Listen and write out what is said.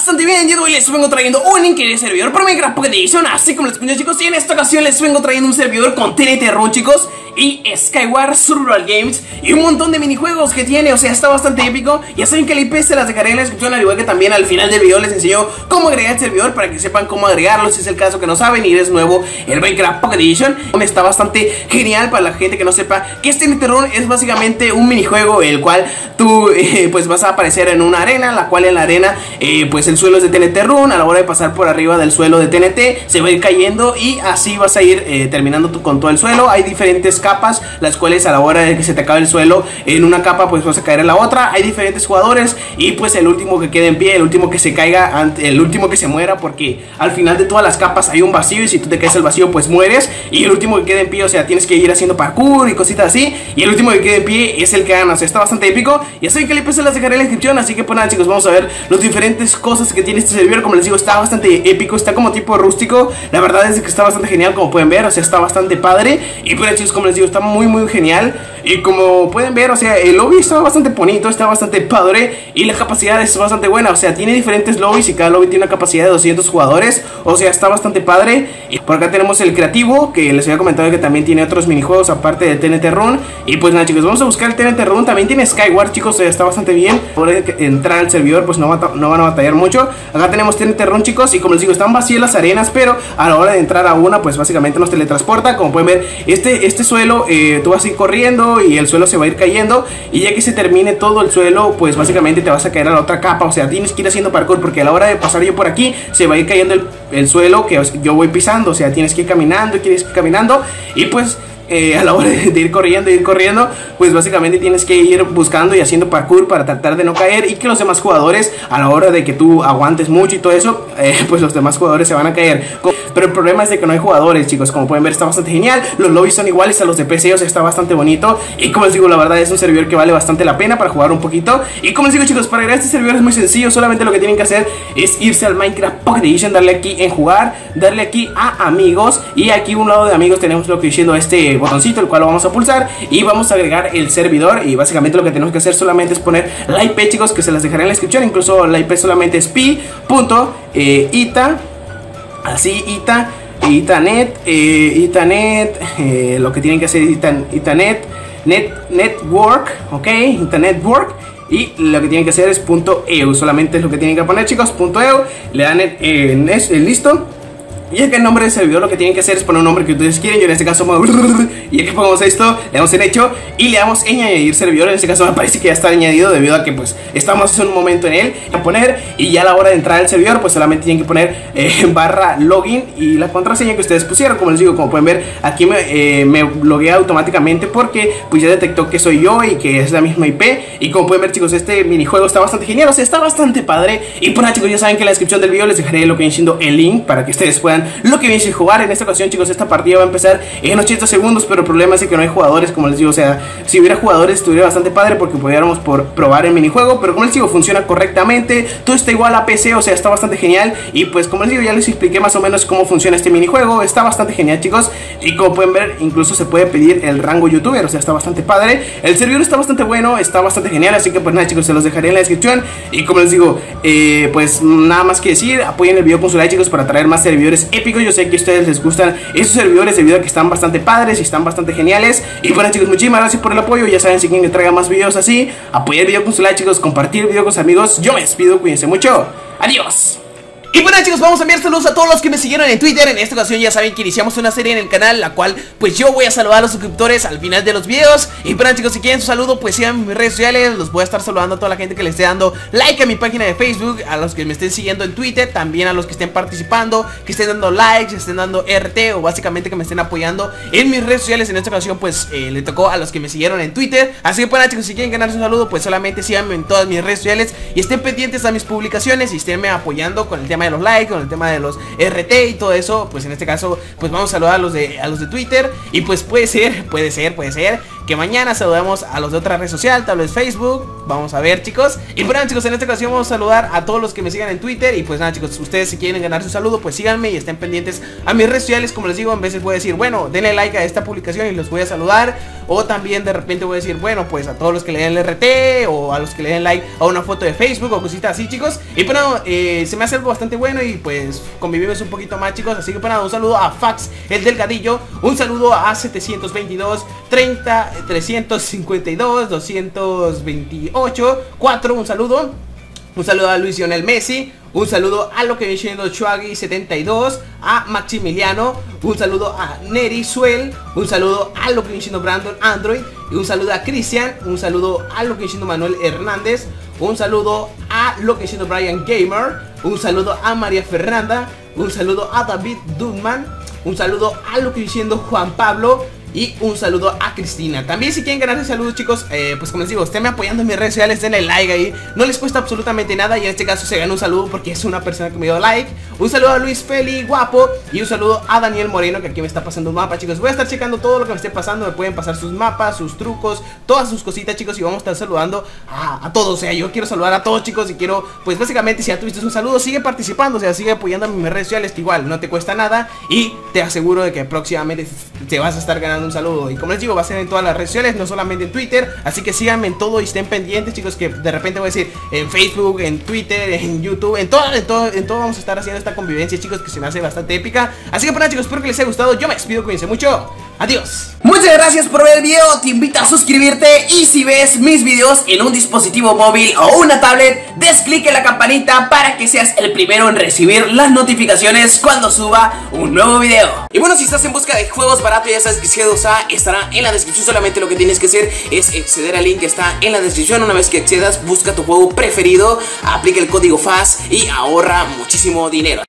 bastante bien, y hoy les vengo trayendo un increíble servidor para Minecraft Pocket Edition, así como les escuché, chicos. Y en esta ocasión les vengo trayendo un servidor con TNT Run, chicos, y Skyward Survival Games, y un montón de minijuegos que tiene. O sea, está bastante épico. Ya saben que el IP se las dejaré en la descripción, al igual que también al final del video les enseño cómo agregar el servidor, para que sepan cómo agregarlo, si es el caso que no saben y es nuevo el Minecraft Pocket Edition. Está bastante genial para la gente que no sepa que este TNT Run es básicamente un minijuego, el cual tú pues vas a aparecer en una arena, la cual en la arena pues el suelo es de TNT Run. A la hora de pasar por arriba del suelo de TNT se va a ir cayendo, y así vas a ir terminando con todo el suelo. Hay diferentes capas, las cuales a la hora de que se te acabe el suelo en una capa, pues vas a caer en la otra. Hay diferentes jugadores, y pues el último que quede en pie, el último que se caiga, el último que se muera, porque al final de todas las capas hay un vacío, y si tú te caes al vacío pues mueres. Y el último que quede en pie, o sea, tienes que ir haciendo parkour y cositas así, y el último que quede en pie es el que gana. O sea, está bastante épico. Ya saben que el IP se las dejaré en la descripción, así que pues nada, chicos, vamos a ver las diferentes cosas que tiene este servidor. Como les digo, está bastante épico, está como tipo rústico. La verdad es que está bastante genial, como pueden ver. O sea, está bastante padre. Y pues chicos, como les digo, está muy genial. Y como pueden ver, o sea, el lobby está bastante bonito, está bastante padre, y la capacidad es bastante buena. O sea, tiene diferentes lobbies y cada lobby tiene una capacidad de 200 jugadores. O sea, está bastante padre. Y por acá tenemos el creativo, que les había comentado que también tiene otros minijuegos aparte del TNT Run. Y pues nada, chicos, vamos a buscar el TNT Run. También tiene Skyward, chicos, o sea, está bastante bien. Por entrar al servidor pues no van a batallar mucho. Acá tenemos TNT Run, chicos, y como les digo, están vacías las arenas, pero a la hora de entrar a una pues básicamente nos teletransporta. Como pueden ver, este suelo, tú vas a ir corriendo y el suelo se va a ir cayendo, y ya que se termine todo el suelo pues básicamente te vas a caer a la otra capa. O sea, tienes que ir haciendo parkour, porque a la hora de pasar yo por aquí se va a ir cayendo el suelo que yo voy pisando. O sea, tienes que ir caminando, y pues a la hora de ir corriendo, pues básicamente tienes que ir buscando y haciendo parkour para tratar de no caer, y que los demás jugadores, a la hora de que tú aguantes mucho y todo eso, pues los demás jugadores se van a caer. Pero el problema es de que no hay jugadores, chicos. Como pueden ver, está bastante genial. Los lobbies son iguales a los de PC, o sea, está bastante bonito. Y como les digo, la verdad es un servidor que vale bastante la pena para jugar un poquito. Y como les digo, chicos, para agregar este servidor es muy sencillo. Solamente lo que tienen que hacer es irse al Minecraft Pocket Edition, darle aquí en jugar, darle aquí a amigos, y aquí a un lado de amigos tenemos lo que diciendo este botoncito, el cual lo vamos a pulsar, y vamos a agregar el servidor. Y básicamente lo que tenemos que hacer solamente es poner la IP, chicos, que se las dejaré en la descripción. Incluso la IP solamente es pi.ita, así, itanet, lo que tienen que hacer es itanet network, ok, internet.work. Y lo que tienen que hacer es .eu, solamente es lo que tienen que poner, chicos, .eu. Le dan el listo. Y es que el nombre del servidor lo que tienen que hacer es poner un nombre que ustedes quieren. Yo en este caso y aquí ponemos esto, le damos en hecho y le damos en añadir servidor. En este caso me parece que ya está añadido, debido a que pues estamos en un momento en él. A poner, y ya a la hora de entrar al servidor pues solamente tienen que poner barra login y la contraseña que ustedes pusieron. Como les digo, como pueden ver, aquí me loguea automáticamente, porque pues ya detectó que soy yo y que es la misma IP. Y como pueden ver, chicos, este minijuego está bastante genial, o sea, está bastante padre. Y pues nada, chicos, ya saben que en la descripción del video les dejaré lo que viene siendo el link para que ustedes puedan lo que viene a jugar. En esta ocasión, chicos, esta partida va a empezar en 80 segundos, pero el problema es que no hay jugadores, como les digo. O sea, si hubiera jugadores estuviera bastante padre, porque pudiéramos probar el minijuego, pero como les digo, funciona correctamente, todo está igual a PC, o sea, está bastante genial. Y pues como les digo, ya les expliqué más o menos cómo funciona este minijuego, está bastante genial, chicos. Y como pueden ver, incluso se puede pedir el rango youtuber, o sea, está bastante padre. El servidor está bastante bueno, está bastante genial, así que pues nada, chicos, se los dejaré en la descripción. Y como les digo, pues nada más que decir, apoyen el video con su like, chicos, para traer más servidores épicos. Yo sé que a ustedes les gustan esos servidores debido a que están bastante padres y están bastante geniales. Y bueno, chicos, muchísimas gracias por el apoyo. Ya saben, si quieren que traiga más videos así, apoyar el video con su like, chicos, compartir el video con sus amigos. Yo me despido, cuídense mucho, adiós. Y bueno, chicos, vamos a enviar saludos a todos los que me siguieron en Twitter. En esta ocasión ya saben que iniciamos una serie en el canal, la cual pues yo voy a saludar a los suscriptores al final de los videos. Y bueno, chicos, si quieren su saludo, pues sigan mis redes sociales. Los voy a estar saludando a toda la gente que le esté dando like a mi página de Facebook, a los que me estén siguiendo en Twitter, también a los que estén participando, que estén dando likes, que estén dando RT, o básicamente que me estén apoyando en mis redes sociales. En esta ocasión pues le tocó a los que me siguieron en Twitter. Así que bueno, chicos, si quieren ganarse un saludo, pues solamente síganme en todas mis redes sociales y estén pendientes a mis publicaciones y esténme apoyando con el tema de los likes, con el tema de los RT y todo eso. Pues en este caso pues vamos a saludar a los de Twitter. Y pues puede ser que mañana saludemos a los de otra red social, tal vez Facebook. Vamos a ver, chicos. Y bueno, chicos, en esta ocasión vamos a saludar a todos los que me sigan en Twitter. Y pues nada, chicos, ustedes si quieren ganar su saludo, pues síganme y estén pendientes a mis redes sociales. Como les digo, en veces voy a decir, bueno, denle like a esta publicación y los voy a saludar. O también de repente voy a decir, bueno, pues a todos los que le den el RT, o a los que le den like a una foto de Facebook o cositas así, chicos. Y bueno, se me hace algo bastante bueno y pues convivimos un poquito más, chicos. Así que bueno, un saludo a Fax, el Delgadillo. Un saludo a 722 30 352 228 4. Un saludo a Luis Lionel Messi. Un saludo a lo que viene siendo Chuagi72, a Maximiliano, un saludo a Neri Suel, un saludo a lo que viene siendo Brandon Android, y un saludo a Cristian, un saludo a lo que viene siendo Manuel Hernández, un saludo a lo que viene siendo Brian Gamer, un saludo a María Fernanda, un saludo a David Dunman, un saludo a lo que viene siendo Juan Pablo. Y un saludo a Cristina. También si quieren ganar saludos, chicos, pues como les digo, esténme apoyando en mis redes sociales, denle like ahí. No les cuesta absolutamente nada y en este caso se gana un saludo porque es una persona que me dio like. Un saludo a Luis Feli, guapo. Y un saludo a Daniel Moreno, que aquí me está pasando un mapa, chicos. Voy a estar checando todo lo que me esté pasando. Me pueden pasar sus mapas, sus trucos, todas sus cositas, chicos. Y vamos a estar saludando a todos. O sea, yo quiero saludar a todos, chicos. Y quiero, pues básicamente, si ya tuviste un saludo, sigue participando. O sea, sigue apoyando a mis redes sociales, que igual no te cuesta nada. Y te aseguro de que próximamente te vas a estar ganando un saludo. Y como les digo, va a ser en todas las redes sociales, no solamente en Twitter. Así que síganme en todo y estén pendientes, chicos, que de repente voy a decir en Facebook, en Twitter, en YouTube, en todo vamos a estar haciendo esta convivencia, chicos, que se me hace bastante épica. Así que bueno, chicos, espero que les haya gustado. Yo me despido, cuídense mucho. Adiós. Muchas gracias por ver el video, te invito a suscribirte y si ves mis videos en un dispositivo móvil o una tablet, des clic en la campanita para que seas el primero en recibir las notificaciones cuando suba un nuevo video. Y bueno, si estás en busca de juegos baratos, ya sabes que G2A estará en la descripción. Solamente lo que tienes que hacer es acceder al link que está en la descripción. Una vez que accedas, busca tu juego preferido, aplica el código FAS y ahorra muchísimo dinero.